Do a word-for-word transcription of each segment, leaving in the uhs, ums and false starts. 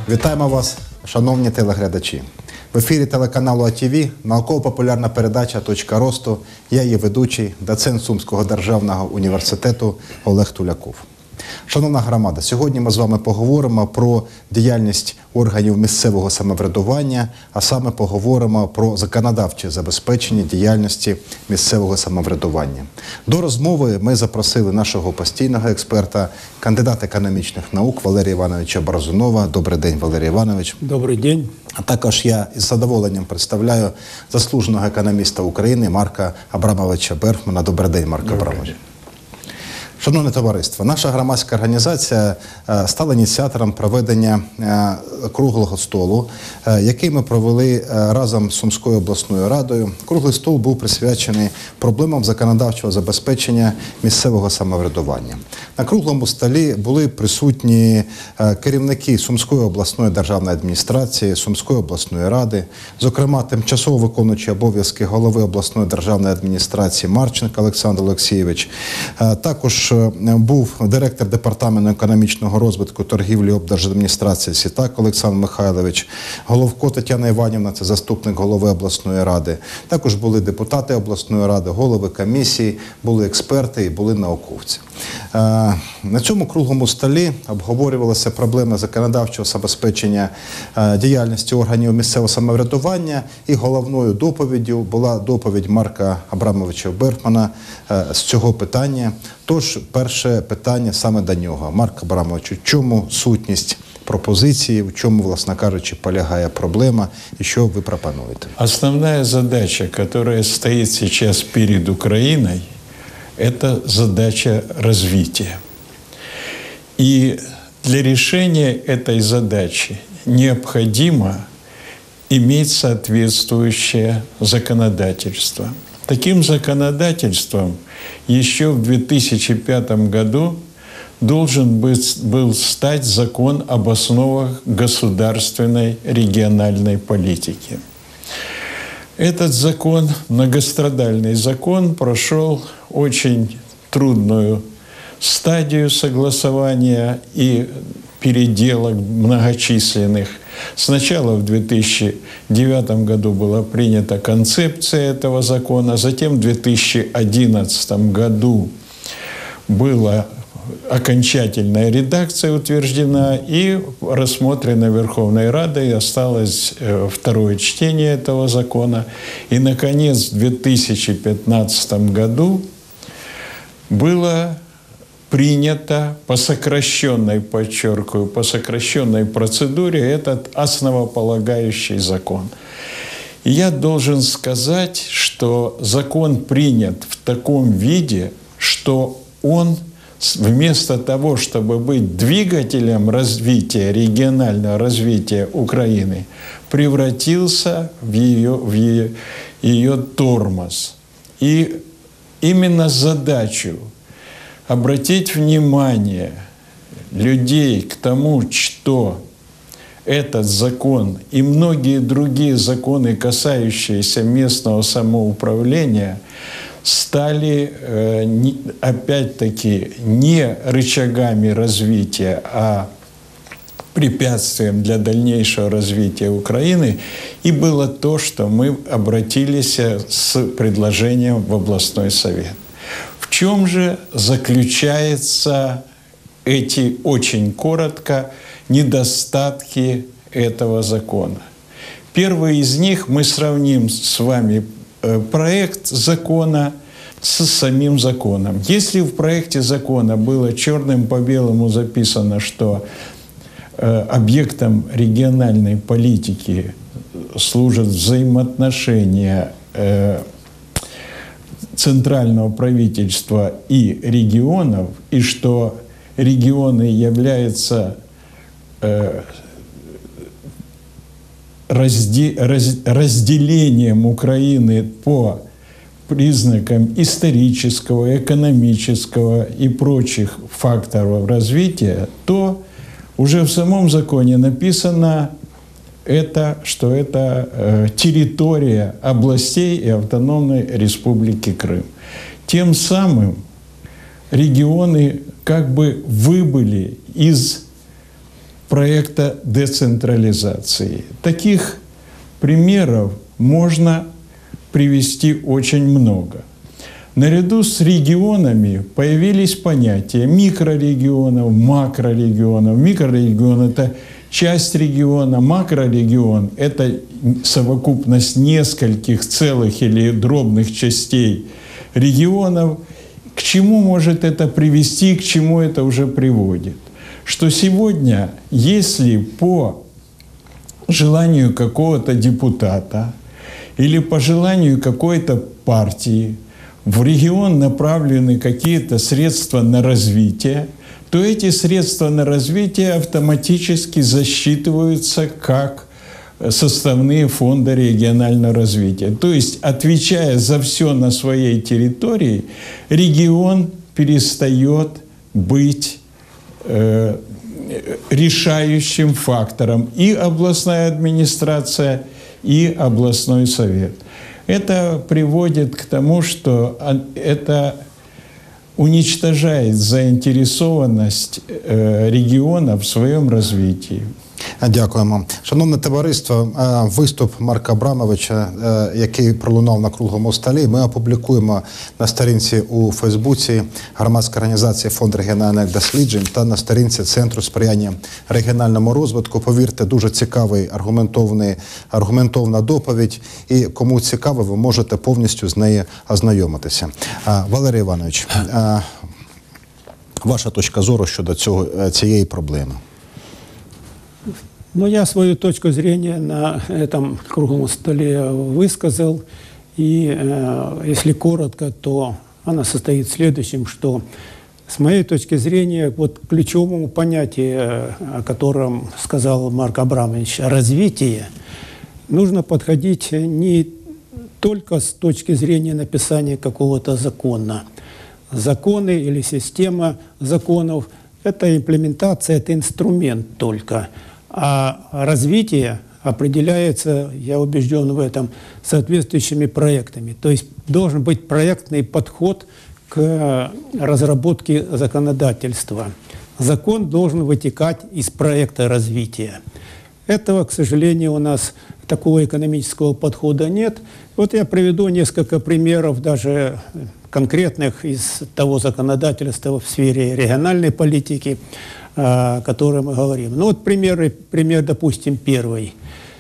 Вітаємо вас, шановні телеглядачі. В ефірі телеканалу А Т В науково-популярна передача «Точка росту». Я її ведучий, доцент Сумського державного університету Олег Туляков. Шановна громада, сьогодні ми з вами поговоримо про діяльність органів місцевого самоврядування, а саме поговоримо про законодавче забезпечення діяльності місцевого самоврядування. До розмови ми запросили нашого постійного експерта, кандидата економічних наук Валерія Івановича Борзунова. Добрий день, Валерій Іванович. Добрий день. А також я із задоволенням представляю заслуженого економіста України Марка Абрамовича Берфмана. Добрий день, Марко Абрамович. Шановне товариство, наша громадська організація стала ініціатором проведення круглого столу, який ми провели разом з Сумською обласною радою. Круглий стол був присвячений проблемам законодавчого забезпечення місцевого самоврядування. На круглому столі були присутні керівники Сумської обласної державної адміністрації, Сумської обласної ради, зокрема, тимчасово виконуючий обов'язки голови обласної державної адміністрації Марченко Олександр Олексійович, також був директор департаменту економічного розвитку, торгівлі і облдержадміністрації Сітак Олександр Михайлович, Головко Тетяна Іванівна, це заступник голови обласної ради. Також були депутати обласної ради, голови комісії, були експерти і були науковці. На цьому круглому столі обговорювалися проблеми законодавчого забезпечення діяльності органів місцевого самоврядування, і головною доповіддю була доповідь Марка Абрамовича Берфмана з цього питання. Тож, перше питання саме до нього. Марк Абрамович, у чому сутність пропозиції, в чому, власне кажучи, полягає проблема і що ви пропонуєте? Основная задача, которая стоит сейчас перед Украиной, это задача развития. И для решения этой задачи необходимо иметь соответствующее законодательство. Таким законодательством еще в две тысячи пятом году должен был стать закон об основах государственной региональной политики. Этот закон, многострадальный закон, прошел очень трудную стадию согласования и переделок многочисленных. Сначала в две тысячи девятом году была принята концепция этого закона, затем в две тысячи одиннадцатом году была окончательная редакция утверждена и рассмотрена Верховной Радой, и осталось второе чтение этого закона. И, наконец, в две тысячи пятнадцатом году было принято по сокращенной, подчеркиваю, по сокращенной процедуре этот основополагающий закон. И я должен сказать, что закон принят в таком виде, что он вместо того, чтобы быть двигателем развития, регионального развития Украины, превратился в ее, в ее, ее тормоз. И именно задачу обратить внимание людей к тому, что этот закон и многие другие законы, касающиеся местного самоуправления, стали, опять-таки, не рычагами развития, а препятствием для дальнейшего развития Украины, и было то, что мы обратились с предложением в областной совет. В чем же заключаются эти, очень коротко, недостатки этого закона? Первый из них мы сравним с вами проект закона с самим законом. Если в проекте закона было черным по белому записано, что э, объектом региональной политики служат взаимоотношения э, центрального правительства и регионов, и что регионы являются э, разделением Украины по признакам исторического, экономического и прочих факторов развития, то уже в самом законе написано, это, что это э, территория областей и автономной республики Крым. Тем самым регионы как бы выбыли из проекта децентрализации. Таких примеров можно привести очень много. Наряду с регионами появились понятия микрорегионов, макрорегионов. Микрорегион – это часть региона, макрорегион – это совокупность нескольких целых или дробных частей регионов. К чему может это привести, к чему это уже приводит? Что сегодня, если по желанию какого-то депутата или по желанию какой-то партии в регион направлены какие-то средства на развитие, то эти средства на развитие автоматически засчитываются как составные фонда регионального развития. То есть, отвечая за все на своей территории, регион перестает быть э, решающим фактором и областная администрация, и областной совет. Это приводит к тому, что это уничтожает заинтересованность э, региона в своем развитии. Дякуємо. Шановне товариство, виступ Марка Абрамовича, який пролунав на круглому столі, ми опублікуємо на сторінці у Фейсбуці громадської організації «Фонд регіональних досліджень» та на сторінці Центру сприяння регіональному розвитку. Повірте, дуже цікавий, аргументований, аргументовна доповідь, і кому цікаво, ви можете повністю з нею ознайомитися. Валерій Іванович, ваша точка зору щодо цього, цієї проблеми? Ну, я свою точку зрения на этом круглом столе высказал. И э, если коротко, то она состоит в следующем, что с моей точки зрения вот к ключевому понятию, о котором сказал Марк Абрамович, развитие, нужно подходить не только с точки зрения написания какого-то закона. Законы или система законов – это имплементация, это инструмент только. А развитие определяется, я убежден в этом, соответствующими проектами. То есть должен быть проектный подход к разработке законодательства. Закон должен вытекать из проекта развития. Этого, к сожалению, у нас такого экономического подхода нет. Вот я приведу несколько примеров, даже конкретных, из того законодательства в сфере региональной политики, о которой мы говорим. Ну вот пример, пример допустим, первый.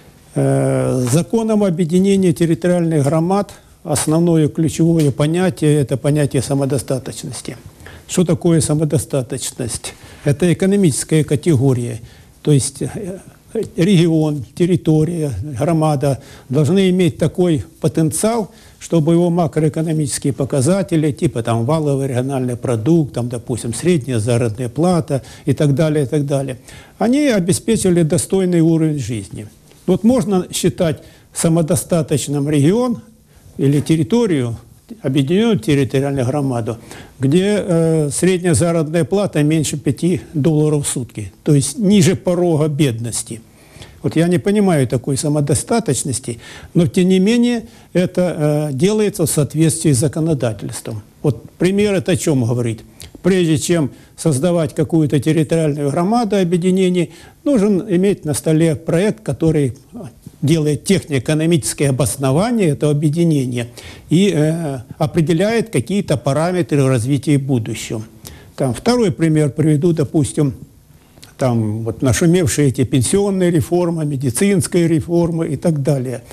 Законом об объединении территориальных громад основное ключевое понятие – это понятие самодостаточности. Что такое самодостаточность? Это экономическая категория. То есть регион, территория, громада должны иметь такой потенциал, чтобы его макроэкономические показатели, типа там валовый региональный продукт, там, допустим, средняя заработная плата и так далее, и так далее, они обеспечивали достойный уровень жизни. Вот можно считать самодостаточным регион или территорию, объединенную территориальную громаду, где э, средняя заработная плата меньше пяти долларов в сутки, то есть ниже порога бедности. Вот я не понимаю такой самодостаточности, но тем не менее это э, делается в соответствии с законодательством. Вот пример это о чем говорит. Прежде чем создавать какую-то территориальную громаду объединений, нужен иметь на столе проект, который делает технико-экономическое обоснование этого объединения и э, определяет какие-то параметры развития будущего. Там, второй пример приведу, допустим, там вот нашумевшие эти пенсионные реформы, медицинская реформа и так далее.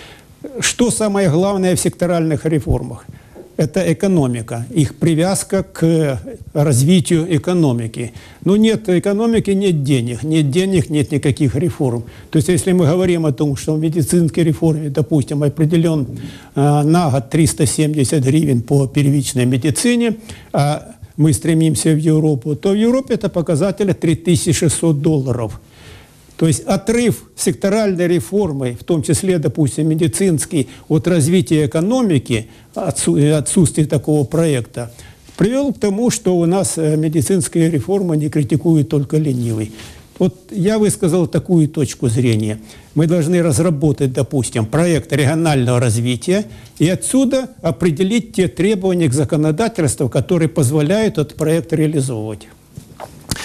Что самое главное в секторальных реформах? Это экономика, их привязка к развитию экономики. Но нет экономики, нет денег, нет денег, нет никаких реформ. То есть если мы говорим о том, что в медицинской реформе, допустим, определен э, на год триста семьдесят гривен по первичной медицине, а мы стремимся в Европу, то в Европе это показатель три тысячи шестьсот долларов. То есть отрыв секторальной реформы, в том числе, допустим, медицинский, от развития экономики, отсутствие такого проекта, привел к тому, что у нас медицинская реформа не критикует только ленивый. Вот я высказал такую точку зрения. Мы должны разработать, допустим, проект регионального развития и отсюда определить те требования к законодательству, которые позволяют этот проект реализовывать.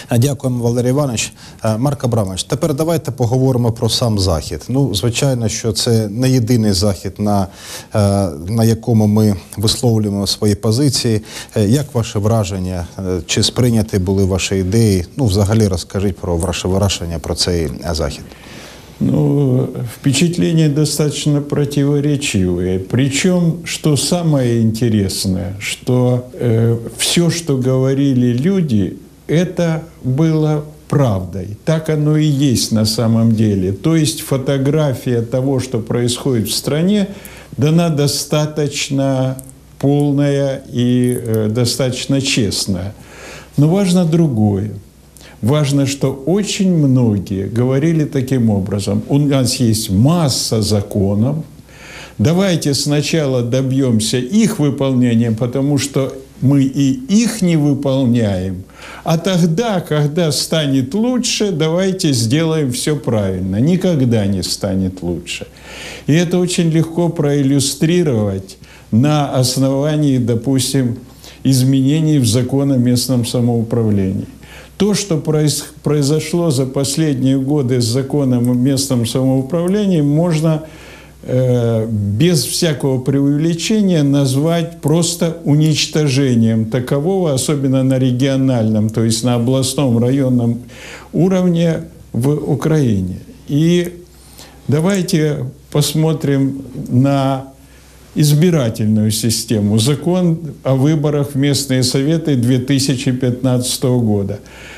Дякуємо, Валерій Іванович. Марк Абрамович, тепер давайте поговоримо про сам Захід. Ну, звичайно, що це не єдиний Захід, на, на якому ми висловлюємо свої позиції. Як ваше враження? Чи сприйняті були ваші ідеї? Ну, взагалі, розкажіть про ваше враження про цей Захід. Ну, впечатления достаточно противоречивые. Причем, что самое интересное, что э, все, что говорили люди, это было правдой. Так оно и есть на самом деле. То есть фотография того, что происходит в стране, дана достаточно полная и э, достаточно честная. Но важно другое. Важно, что очень многие говорили таким образом: у нас есть масса законов, давайте сначала добьемся их выполнения, потому что мы и их не выполняем, а тогда, когда станет лучше, давайте сделаем все правильно. Никогда не станет лучше. И это очень легко проиллюстрировать на основании, допустим, изменений в закон о местном самоуправлении. То, что произошло за последние годы с законом о местном самоуправлении, можно э, без всякого преувеличения назвать просто уничтожением такового, особенно на региональном, то есть на областном, районном уровне в Украине. И давайте посмотрим на избирательную систему. Закон о выборах в местные советы две тысячи пятнадцатого года.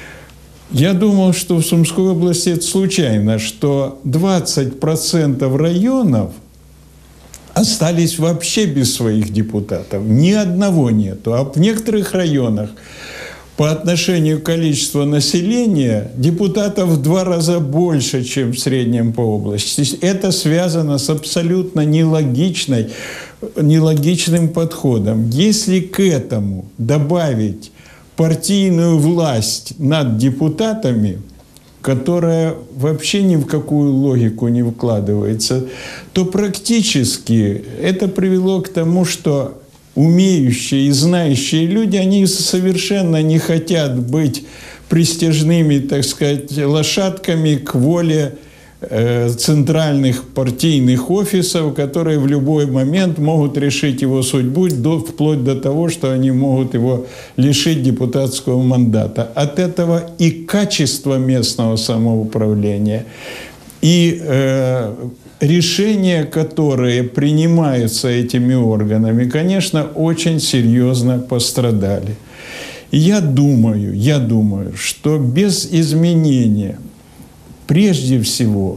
Я думал, что в Сумской области это случайно, что двадцать процентов районов остались вообще без своих депутатов. Ни одного нету. А в некоторых районах по отношению к количеству населения депутатов в два раза больше, чем в среднем по области. Это связано с абсолютно нелогичной, нелогичным подходом. Если к этому добавить партийную власть над депутатами, которая вообще ни в какую логику не вкладывается, то практически это привело к тому, что умеющие и знающие люди, они совершенно не хотят быть престижными, так сказать, лошадками к воле э, центральных партийных офисов, которые в любой момент могут решить его судьбу, до, вплоть до того, что они могут его лишить депутатского мандата. От этого и качество местного самоуправления, и э, решения, которые принимаются этими органами, конечно, очень серьезно пострадали. И я думаю, я думаю, что без изменения, прежде всего,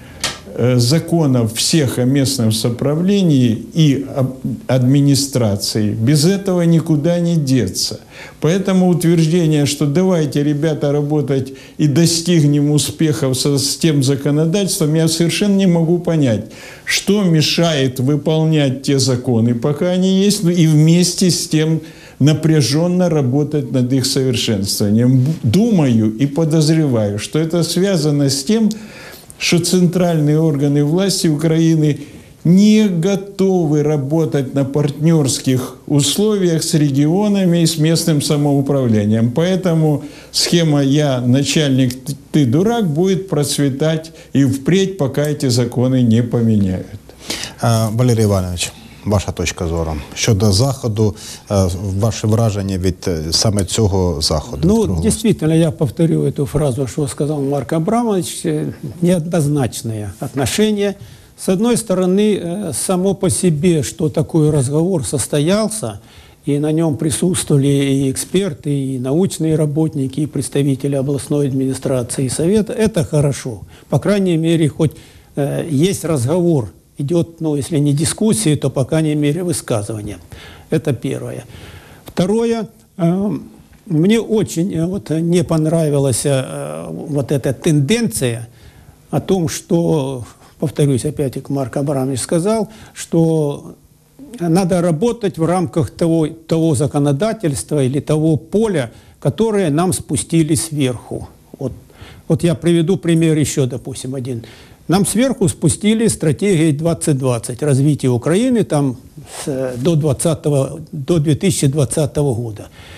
законов всех о местном самоуправлении и администрации, без этого никуда не деться. Поэтому утверждение, что давайте, ребята, работать и достигнем успехов со, с тем законодательством, я совершенно не могу понять, что мешает выполнять те законы, пока они есть, и вместе с тем напряженно работать над их совершенствованием. Думаю и подозреваю, что это связано с тем, что центральные органы власти Украины не готовы работать на партнерских условиях с регионами и с местным самоуправлением. Поэтому схема «я начальник, ты дурак» будет процветать и впредь, пока эти законы не поменяют. Валерій Іванович, ваша точка зору щодо Заходу, ваше враження від саме цього Заходу? Ну, действительно, я повторю эту фразу, что сказал Марк Абрамович, неоднозначное отношение. С одной стороны, само по себе, что такой разговор состоялся, и на нем присутствовали и эксперты, и научные работники, и представители областной администрации и совета, это хорошо. По крайней мере, хоть э, есть разговор, идет, ну, если не дискуссии, то, по крайней мере, высказывание. Это первое. Второе, э, мне очень э, вот, не понравилась э, вот эта тенденция о том, что, повторюсь, опять, как Марк Абрамович сказал, что надо работать в рамках того, того законодательства или того поля, которое нам спустили сверху. Вот, вот я приведу пример еще, допустим, один. Нам сверху спустили стратегию двадцать двадцать, развитие Украины там, с, до, двадцатого, до две тысячи двадцатого года.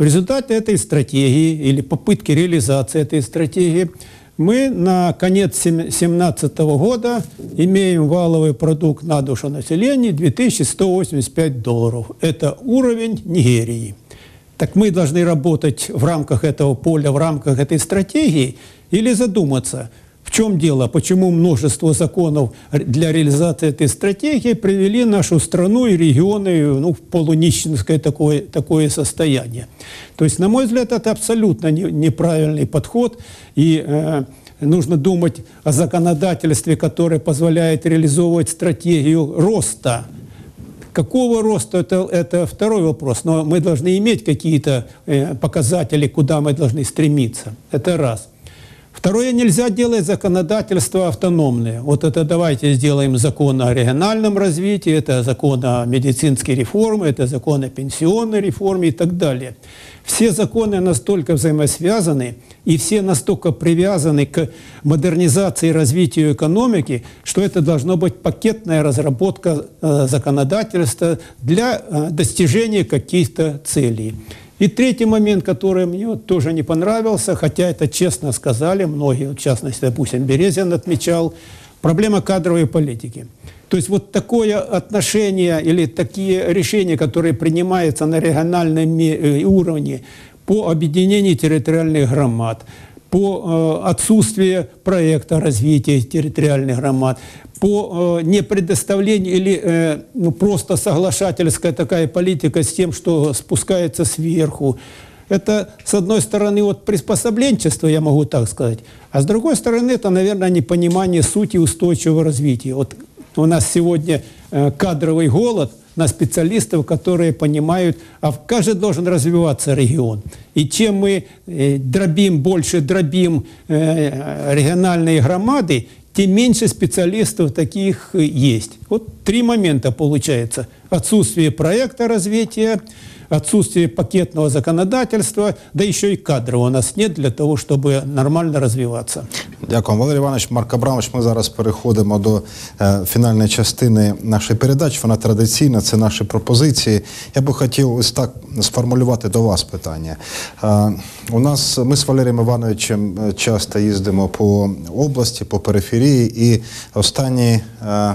В результате этой стратегии или попытки реализации этой стратегии мы на конец две тысячи семнадцатого года имеем валовый продукт на душу населения две тысячи сто восемьдесят пять долларов. Это уровень Нигерии. Так мы должны работать в рамках этого поля, в рамках этой стратегии или задуматься, в чем дело, почему множество законов для реализации этой стратегии привели нашу страну и регионы ну, в полунищенское такое, такое состояние. То есть, на мой взгляд, это абсолютно не, неправильный подход, и э, нужно думать о законодательстве, которое позволяет реализовывать стратегию роста. Какого роста, это, это второй вопрос, но мы должны иметь какие-то э, показатели, куда мы должны стремиться. Это раз. Второе, нельзя делать законодательство автономное. Вот это давайте сделаем закон о региональном развитии, это закон о медицинской реформе, это закон о пенсионной реформе и так далее. Все законы настолько взаимосвязаны и все настолько привязаны к модернизации и развитию экономики, что это должна быть пакетная разработка э, законодательства для э, достижения каких-то целей. И третий момент, который мне вот тоже не понравился, хотя это честно сказали многие, в частности, допустим, Березин отмечал, проблема кадровой политики. То есть вот такое отношение или такие решения, которые принимаются на региональном уровне по объединению территориальных громад, по э, отсутствию проекта развития территориальных громад, по э, непредоставлению или э, ну, просто соглашательская такая политика с тем, что спускается сверху. Это, с одной стороны, вот приспособленчество, я могу так сказать, а с другой стороны, это, наверное, непонимание сути устойчивого развития. Вот у нас сегодня э, кадровый голод на специалистов, которые понимают, а как же должен развиваться регион. И чем мы э, дробим, больше дробим э, региональные громады, тем меньше специалистов таких есть. Вот три момента получается. Отсутствие проекта развития, отсутствие пакетного законодательства, да еще и кадров у нас нет для того, чтобы нормально розвиватися. Дякую, Валерій Іванович. Марко Абрамович, ми зараз переходимо до е, фінальної частини нашої передачі. Вона традиційна, це наші пропозиції. Я би хотів ось так сформулювати до вас питання. Е, у нас, ми з Валерієм Івановичем часто їздимо по області, по периферії, і останні... Е,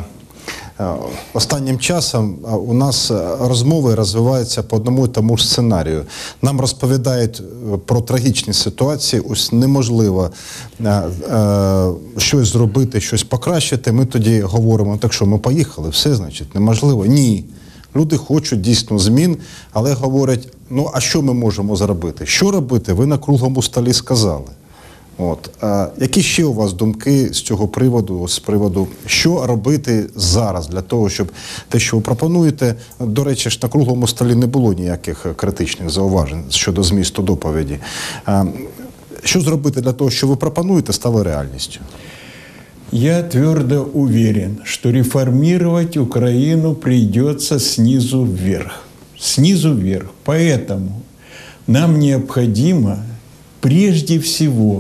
Останнім часом у нас розмови розвиваються по одному і тому ж сценарію. Нам розповідають про трагічні ситуації, ось неможливо е, е, щось зробити, щось покращити. Ми тоді говоримо, так що ми поїхали, все, значить, неможливо. Ні. Люди хочуть дійсно змін, але говорять, ну а що ми можемо зробити? Що робити? Ви на круглому столі сказали. От. А які ще у вас думки з цього приводу, з приводу, що робити зараз для того, щоб те, що ви пропонуєте, до речі, ж на круглому столі не було ніяких критичних зауважень щодо змісту доповіді. А, що зробити для того, що ви пропонуєте, стало реальністю? Я твердо уверен, что реформировать Украину придется снизу вверх. Снизу вверх. Поэтому нам необходимо прежде всего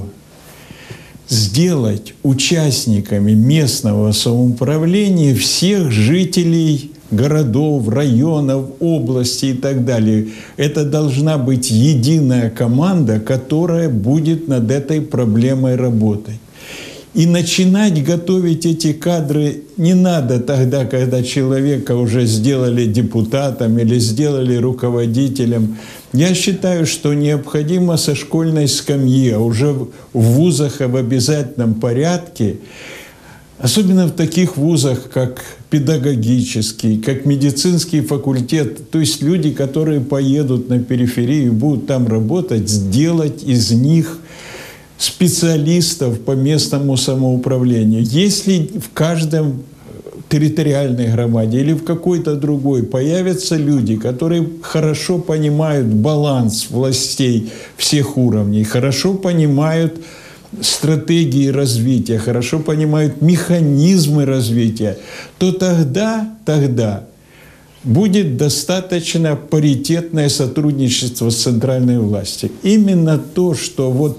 сделать участниками местного самоуправления всех жителей городов, районов, областей и так далее. Это должна быть единая команда, которая будет над этой проблемой работать. И начинать готовить эти кадры не надо тогда, когда человека уже сделали депутатом или сделали руководителем. Я считаю, что необходимо со школьной скамьи, а уже в вузах в обязательном порядке, особенно в таких вузах, как педагогический, как медицинский факультет, то есть люди, которые поедут на периферию и будут там работать, сделать из них специалистов по местному самоуправлению. Если в каждом территориальной громаде или в какой-то другой появятся люди, которые хорошо понимают баланс властей всех уровней, хорошо понимают стратегии развития, хорошо понимают механизмы развития, то тогда, тогда будет достаточно паритетное сотрудничество с центральной властью. Именно то, что вот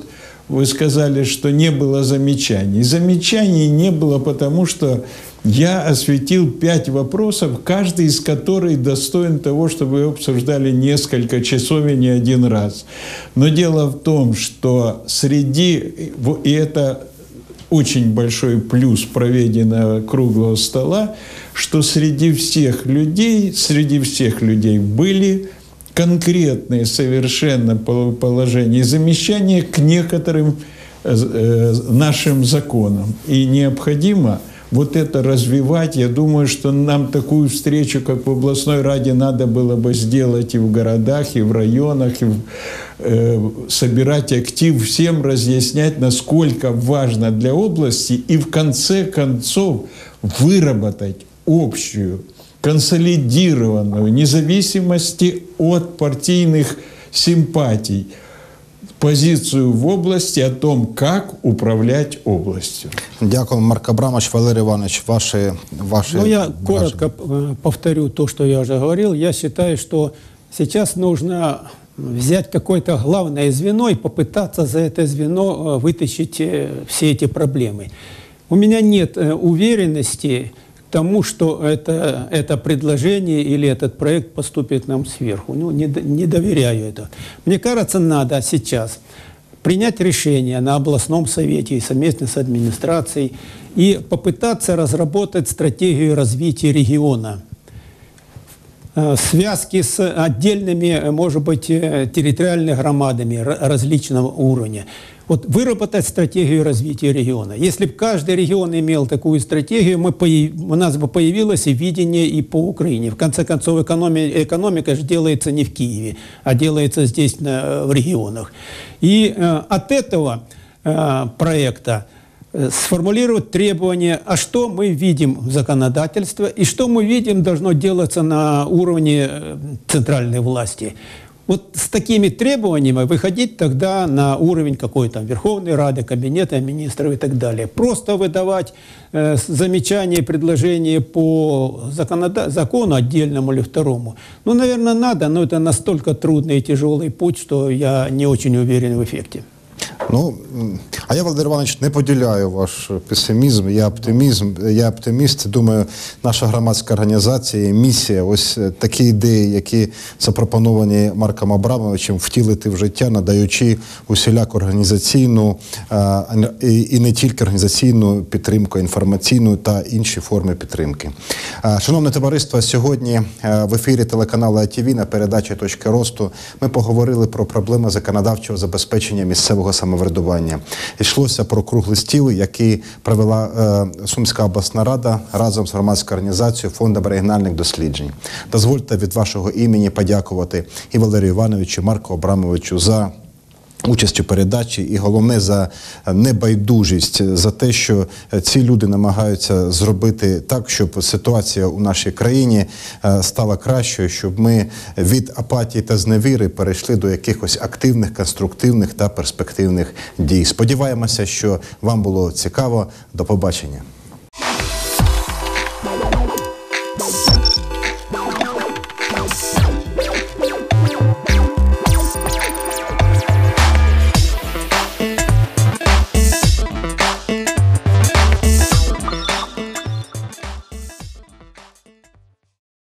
вы сказали, что не было замечаний. Замечаний не было, потому что я осветил пять вопросов, каждый из которых достоин того, чтобы вы обсуждали несколько часов и не один раз. Но дело в том, что среди... И это очень большой плюс проведенного круглого стола, что среди всех людей, среди всех людей были конкретные совершенно положения и замечания к некоторым э, нашим законам. И необходимо вот это развивать. Я думаю, что нам такую встречу, как в областной раде, надо было бы сделать и в городах, и в районах, и в, э, собирать актив, всем разъяснять, насколько важно для области, и в конце концов выработать общую, консолидированную, вне зависимости от партийных симпатий, позицию в области о том, как управлять областью. Дякую, Марк Абрамович. Валерий Иванович, ваши... ваши Ну, я ваши... коротко э, повторю то, что я уже говорил. Я считаю, что сейчас нужно взять какое-то главное звено и попытаться за это звено вытащить все эти проблемы. У меня нет уверенности к тому, что это, это предложение или этот проект поступит нам сверху. Ну, не, не доверяю это. Мне кажется, надо сейчас принять решение на областном совете и совместно с администрацией и попытаться разработать стратегию развития региона. Связки с отдельными, может быть, территориальными громадами различного уровня. Вот выработать стратегию развития региона. Если бы каждый регион имел такую стратегию, мы появ... у нас бы появилось и видение и по Украине. В конце концов, экономи... экономика же делается не в Киеве, а делается здесь, на... в регионах. И э, от этого э, проекта э, сформулировать требования, а что мы видим в законодательстве и что мы видим должно делаться на уровне э, центральной власти. Вот с такими требованиями выходить тогда на уровень какой-то Верховной Рады, Кабинета министров и так далее. Просто выдавать э, замечания, предложения по законода- закону отдельному или второму. Ну, наверное, надо, но это настолько трудный и тяжелый путь, что я не очень уверен в эффекте. Ну, а я, Валерій Іванович, не поділяю ваш песимізм, я оптимізм, я оптиміст. Думаю, наша громадська організація, місія, ось такі ідеї, які запропоновані Марком Абрамовичем, втілити в життя, надаючи усіляку організаційну і не тільки організаційну підтримку, інформаційну та інші форми підтримки. Шановне товариство, сьогодні в ефірі телеканалу ай ті ві на передачі «Точки росту» ми поговорили про проблеми законодавчого забезпечення місцевого самоврядування. Йшлося про круглий стіл, який провела е, Сумська обласна рада разом з громадською організацією Фондом регіональних досліджень. Дозвольте від вашого імені подякувати і Валерію Івановичу, і Марку Абрамовичу за участь у передачі і, головне, за небайдужість, за те, що ці люди намагаються зробити так, щоб ситуація у нашій країні стала кращою, щоб ми від апатії та зневіри перейшли до якихось активних, конструктивних та перспективних дій. Сподіваємося, що вам було цікаво. До побачення.